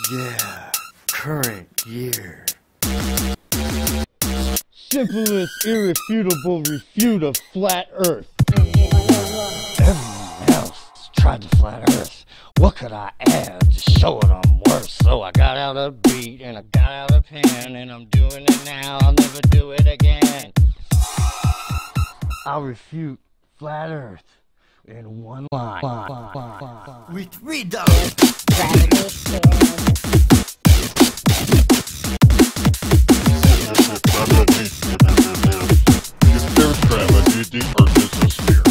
Yeah, current year. Simplest, irrefutable refute of Flat Earth. Everyone else tried the flat earth. What could I add to show it I'm worth? So I got out a beat and I got out a pen, and I'm doing it now, I'll never do it again. I'll refute flat earth in one line. With riddim. If there's gravity, the earth is a sphere.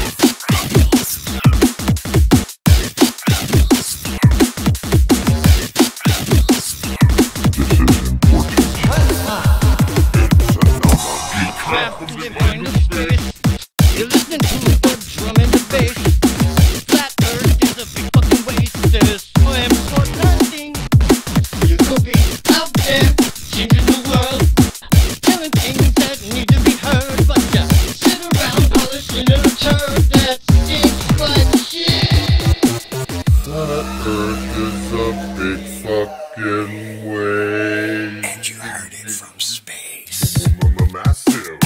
You're listening to the drum and the bass. Flat earth is a big fucking waste. There's so important thing. You could be out there changing the world, telling things that need to be heard, but you sit around polishing a turd that stinks like shit. Flat earth is a big fucking waste. And you heard it from space. Massive.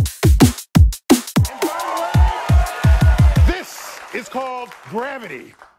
This is called gravity.